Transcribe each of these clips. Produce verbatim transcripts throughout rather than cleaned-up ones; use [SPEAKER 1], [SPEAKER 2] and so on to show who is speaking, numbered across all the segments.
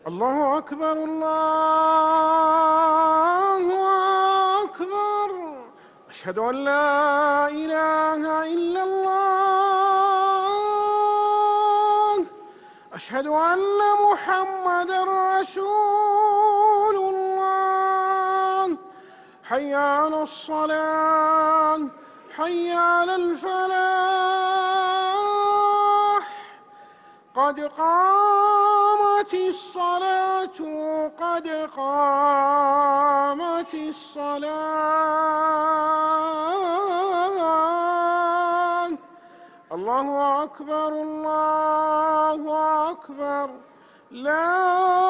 [SPEAKER 1] الله أكبر الله أكبر. أشهد أن لا إله إلا الله. أشهد أن محمدًا رسول الله. حي على الصلاة حي على الفلاح. قد قامت الصلاة قد قامت الصلاة. الله أكبر الله أكبر. لا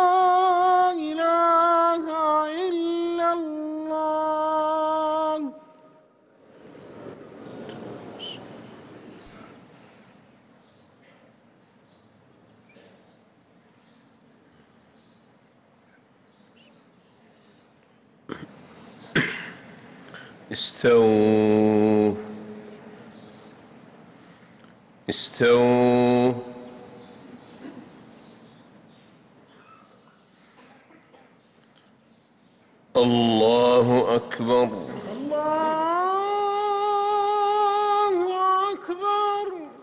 [SPEAKER 1] إله إلا الله.
[SPEAKER 2] استووا استووا الله أكبر
[SPEAKER 1] الله أكبر.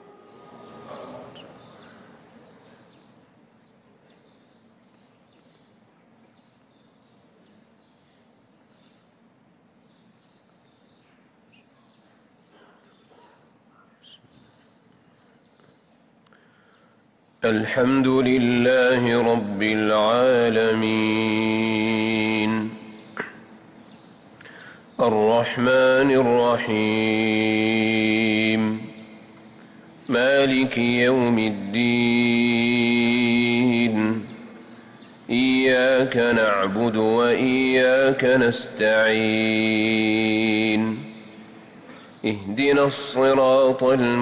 [SPEAKER 2] الحمد لله رب العالمين الرحمن الرحيم مالك يوم الدين إياك نعبد وإياك نستعين اهدنا الصراط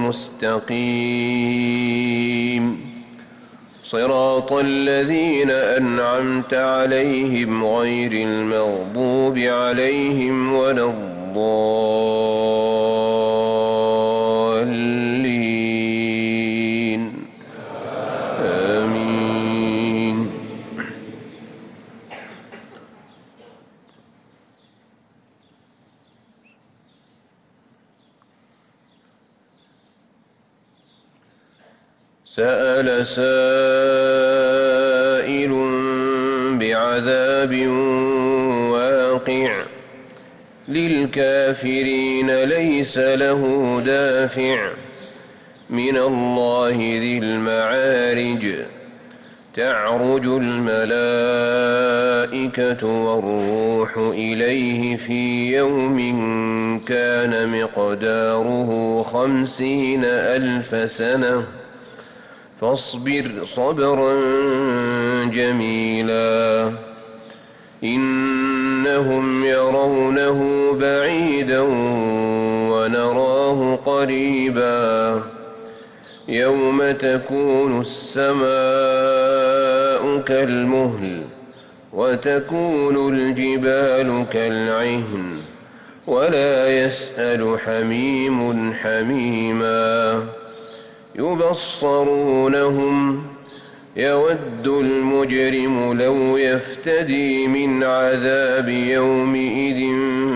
[SPEAKER 2] المستقيم صراط الذين أنعمت عليهم غير المغضوب عليهم ولا الضالين آمين. سأل سائل بعذاب واقع للكافرين ليس له دافع من الله ذي المعارج تعرج الملائكة والروح إليه في يوم كان مقداره خمسين ألف سنة فاصبر صبرا جميلا إنهم يرونه بعيدا ونراه قريبا يوم تكون السماء كالمهل وتكون الجبال كالعهن ولا يسأل حميم حميما يبصرونهم يود المجرم لو يفتدي من عذاب يومئذ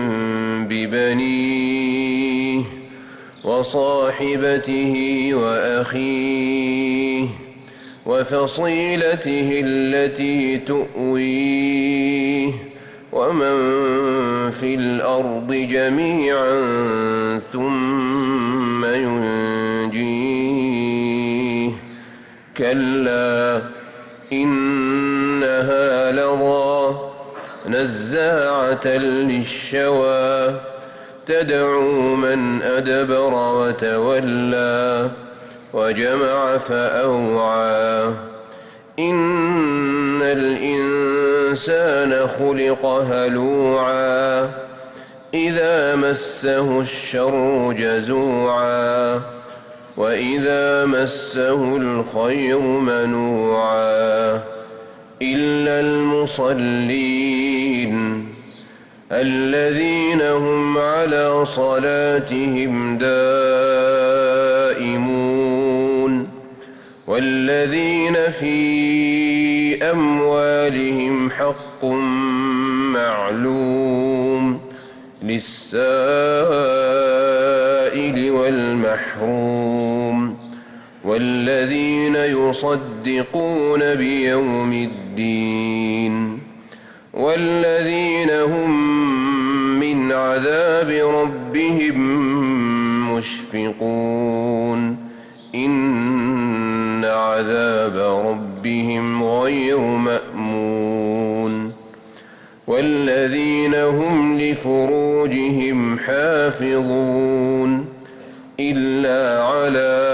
[SPEAKER 2] ببنيه وصاحبته وأخيه وفصيلته التي تؤويه ومن في الأرض جميعا ثم ينجيه كلا إنها لظى نزاعة للشوى تدعو من أدبر وتولى وجمع فأوعى إن الإنسان خلق هلوعا إذا مسه الشر جزوعا وإذا مسه الخير منوعا إلا المصلين الذين هم على صلاتهم دائمون والذين في أموالهم حق معلوم للسائل والمحروم والذين يصدقون بيوم الدين والذين هم من عذاب ربهم مشفقون إن عذاب ربهم غير مأمون والذين هم لفروجهم حافظون إلا على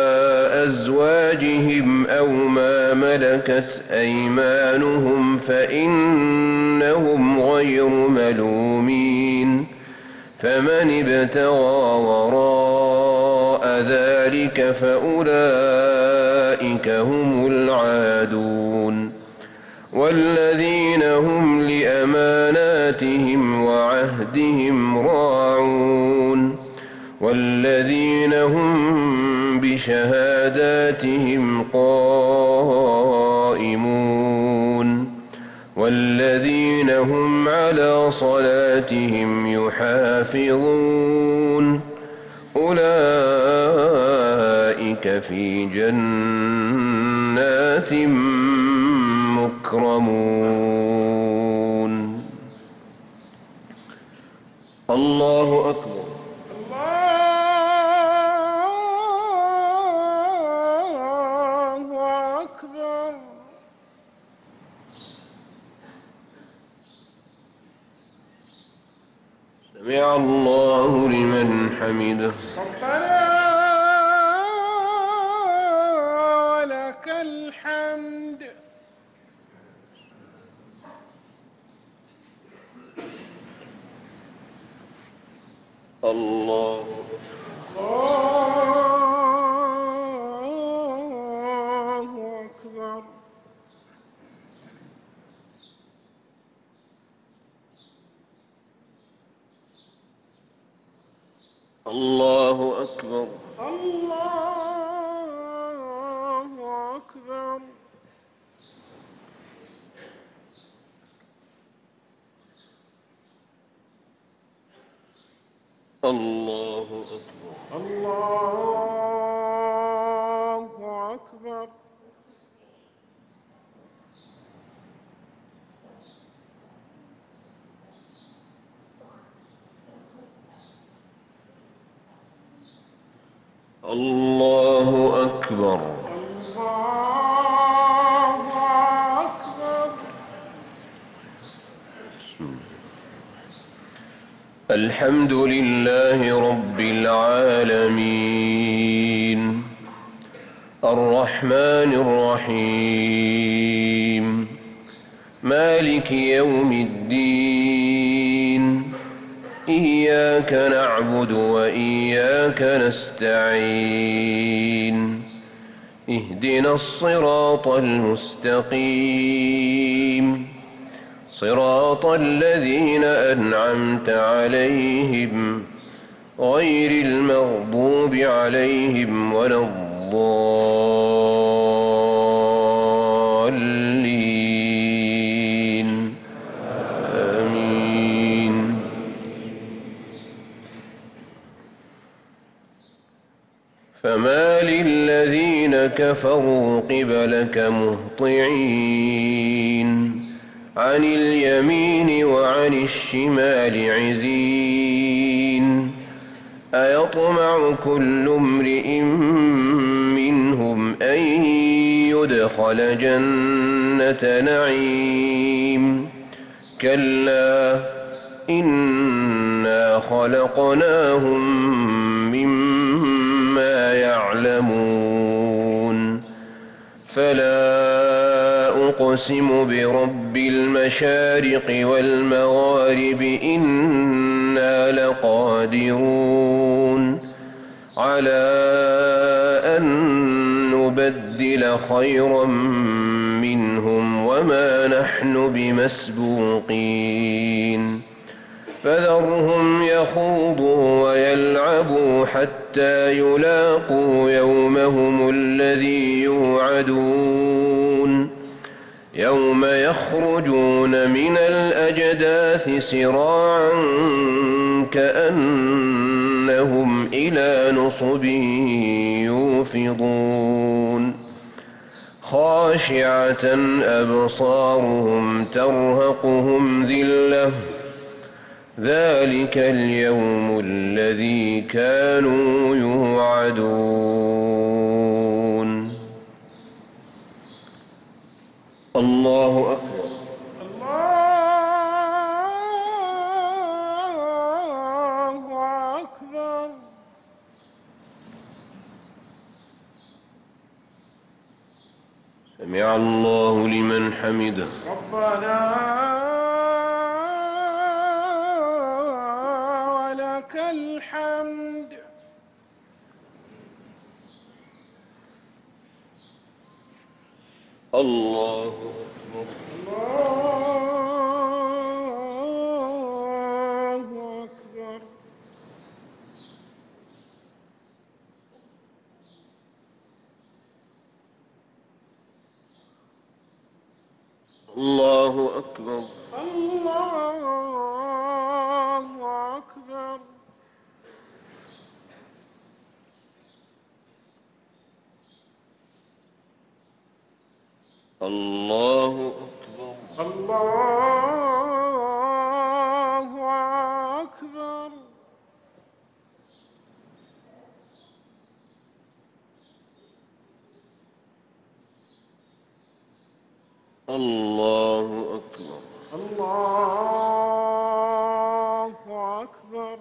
[SPEAKER 2] أزواجهم أو ما ملكت أيمانهم فإنهم غير ملومين فمن ابتغى وراء ذلك فأولئك هم العادون والذين هم لأماناتهم وعهدهم راعون والذين هم بشهاداتهم قائمون والذين هم على صلاتهم يحافظون أولئك في جنات مكرمون. الله أكبر. سمع الله لمن حمده.
[SPEAKER 1] ربنا ولك الحمد.
[SPEAKER 2] الله
[SPEAKER 1] أكبر.
[SPEAKER 2] الله أكبر.
[SPEAKER 1] الله أكبر.
[SPEAKER 2] الله أكبر.
[SPEAKER 1] الله أكبر.
[SPEAKER 2] الله أكبر.
[SPEAKER 1] الله أكبر.
[SPEAKER 2] الحمد لله رب العالمين الرحمن الرحيم مالك يوم الدين إياك نعبد وإياك نستعين اهدنا الصراط المستقيم صراط الذين أنعمت عليهم غير المغضوب عليهم ولا الضالين آمين. فما للذين كفروا قبلك مهطعين عن اليمين وعن الشمال عزين أيطمع كل امرئ منهم أن يدخل جنة نعيم كلا إنا خلقناهم مما يعلمون فلا أقسم برب المشارق والمغارب إنا لقادرون على أن نبدل خيرا منهم وما نحن بمسبوقين فذرهم يخوضوا ويلعبوا حتى يلاقوا يومهم الذي يوعدون يوم يخرجون من الأجداث سراعا كأنهم إلى نصب يوفضون خاشعة أبصارهم ترهقهم ذلة ذلك اليوم الذي كانوا يوعدون. الله أكبر.
[SPEAKER 1] الله أكبر.
[SPEAKER 2] سمع الله لمن حمده.
[SPEAKER 1] ربنا ولك الحمد.
[SPEAKER 2] الله أكبر.
[SPEAKER 1] الله أكبر.
[SPEAKER 2] الله أكبر.
[SPEAKER 1] الله أكبر.
[SPEAKER 2] الله أكبر.
[SPEAKER 1] الله أكبر.
[SPEAKER 2] الله أكبر.
[SPEAKER 1] الله أكبر.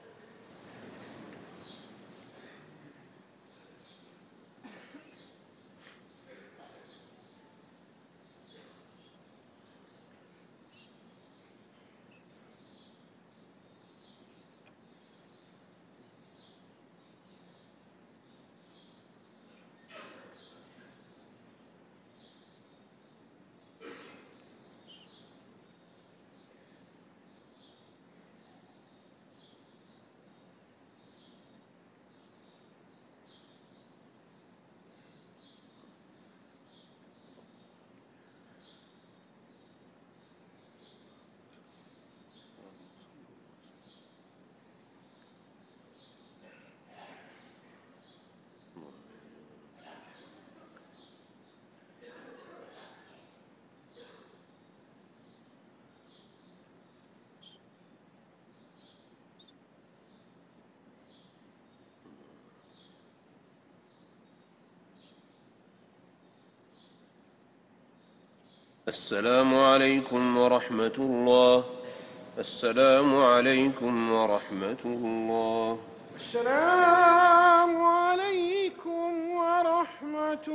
[SPEAKER 2] السلام عليكم ورحمة الله. السلام عليكم ورحمة الله.
[SPEAKER 1] السلام عليكم ورحمة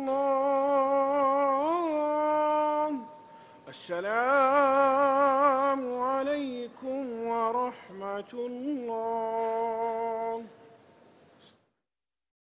[SPEAKER 1] الله. السلام عليكم ورحمة الله.